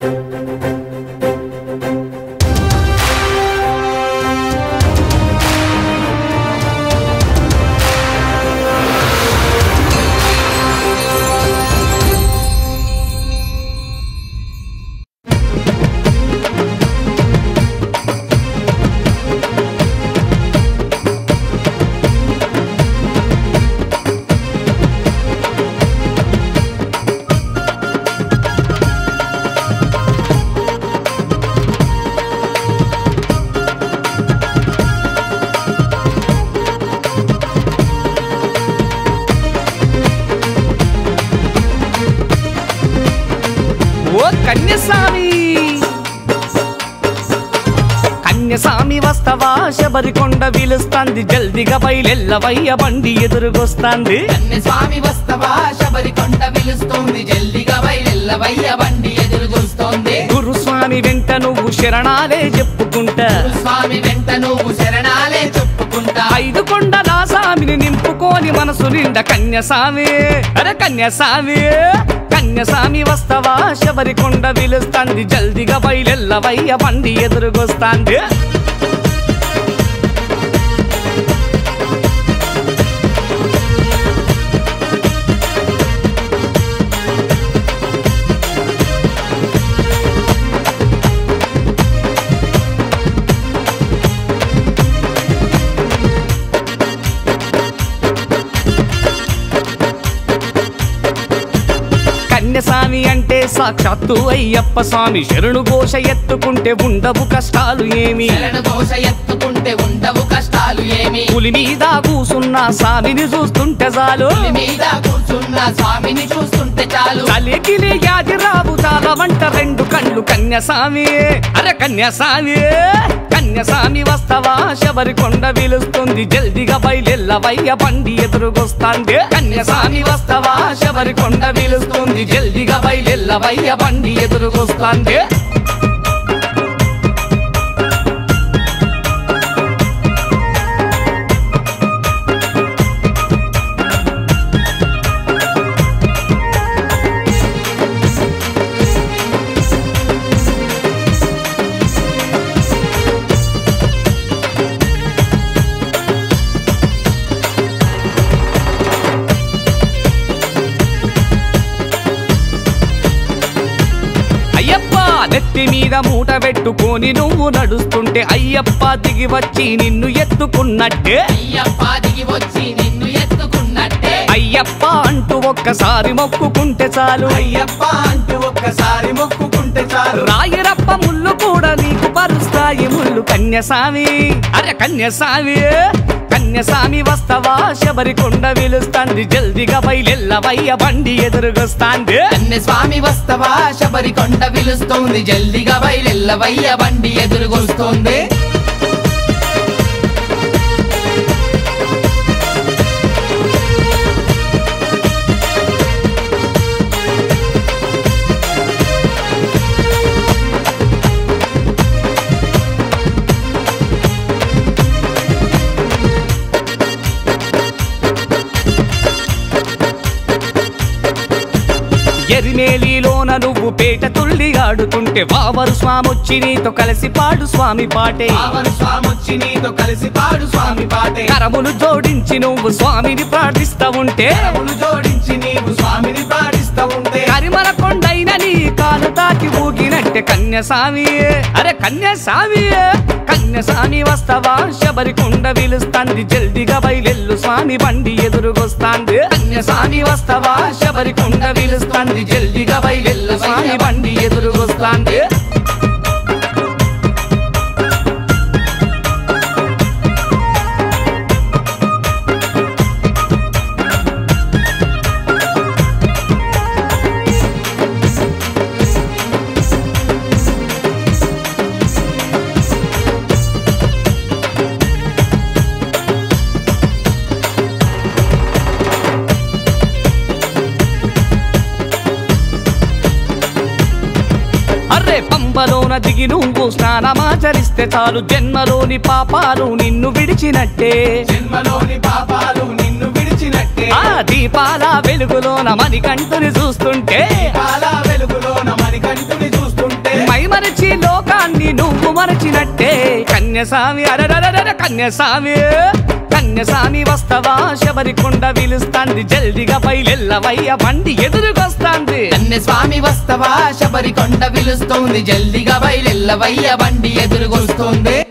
కన్యసామి వస్తవా శబరికొండ విలుస్తాంది జల్దిగా బయలెల్లవయ్య బండి ఎదురుగొస్తాంది కన్యస్వామి వస్తవా శబరికొండ విలుస్తోంది జల్దిగా బయలెల్లవయ్య బండి ఎదురుగొస్తోంది గురుస్వామి వెంట నువ్వు శరణాలే చెప్పుకుంటా గురుస్వామి వెంట నువ్వు శరణాలే చెప్పుకుంటా 5 కొండల సామిని నింపుకోని మనసు నిండా కన్యసామి అరే కన్యసామి కన్యసామి వస్తవా శబరికొండ విలుస్తాంది జల్దిగా బయలెల్లవయ్య బండి ఎదురుగొస్తాంది కన్యసామి అంటే సాక్షాత్తు అయ్యప్ప స్వామి శరణు ఘోష ఎత్తుకుంటే ఉండవు కష్టాలు ఏమి శరణు ఘోష ఎత్తుకుంటే ఉండవు కష్టాలు ఏమి పులి మీద కూసున్న స్వామిని చూస్తుంటే చాలు పులి మీద కూర్చున్న స్వామిని చూస్తుంటే చాలు కలికిలి యాది రావు చాలా వంట 2 కళ్ళు కన్యసామి అరే కన్యసామి కన్యసామి వస్తవా శబరికొండ విలుస్తుంది జల్దిగా బయలెల్లవయ్య బండి ఎదురుగొస్తాంది కన్యసామి వస్తవా శబరికొండ విలుస్తుంది జల్దిగా బయలెల్లవయ్య బండి ఎదురుగొస్తాంది నెత్తి మీద మూట పెట్టుకొని నువ్వు నడుస్తుంటే అయ్యప్ప దిగి వచ్చి నిన్ను ఎత్తుకున్నట్టే అయ్యప్ప దిగి వచ్చి నిన్ను ఎత్తుకున్నట్టే అయ్యప్ప అంటూ ఒక్కసారి మొక్కుకుంటే చాలు అయ్యప్ప అంటూ ఒక్కసారి మొక్కుకుంటే చాలు రాయిరప్ప ముళ్ళు కూడా నీకు పరుస్తాయి ముళ్ళు కన్యసామి అరే కన్యసామి కన్యసామి వస్తవా శబరికొండ విలుస్తాంది జల్దిగా బయలెల్లవయ్య బండి ఎదురుగొస్తాంది కన్యస్వామి వస్తవా శబరికొండ విలుస్తోంది జల్దిగా బయలెల్లవయ్య బండి ఎదురుగొస్తోంది ఎరిమేలిలోన నువ్వు పేట తుల్లి ఆడుతుంటే వావరు స్వామొచ్చి నీతో కలిసి పాడు స్వామి పాటే వావరు స్వామొచ్చి నీతో కలిసి పాడు స్వామి పాటే కరములు జోడించి నువ్వు స్వామిని ప్రార్థిస్తా ఉంటే కరములు జోడించి నీవు స్వామిని ప్రార్థిస్తా ఉంటే కరిమల కొండైన నీ కాలు తాకి ఊగినట్టే కన్యసామి అరే కన్యసామి కన్యసామి వస్తవా శబరికొండ విలుస్తాంది జల్దిగా బయలెల్లు స్వామి బండి ఎదురుగొస్తాంది కన్యసామి వస్తవా శబరికొండ విలుస్తాంది జల్దిగా బయలెల్లు స్వామి బండి ఎదురుగొస్తాంది పంబలోన దిగి నువ్వు స్నానమాచరిస్తే చాలు జన్మలోని పాపాలు నిన్ను విడిచినట్టే జన్మలోని పాపాలు నిన్ను విడిచినట్టే ఆ దీపాల వెలుగులోన మణికంఠుని చూస్తుంటే దీపాల వెలుగులోన మణికంఠుని చూస్తుంటే కన్యస్వామి అరరర కన్యస్వామి కన్యస్వామి వస్తవా శబరికొండ విలుస్తాంది జల్దిగా బయలెల్లవయ్య బండి ఎదురుకొస్తాంది కన్యస్వామి వస్తవా శబరికొండ విలుస్తోంది జల్దిగా బయలెల్లవయ్య బండి ఎదురుగొస్తోంది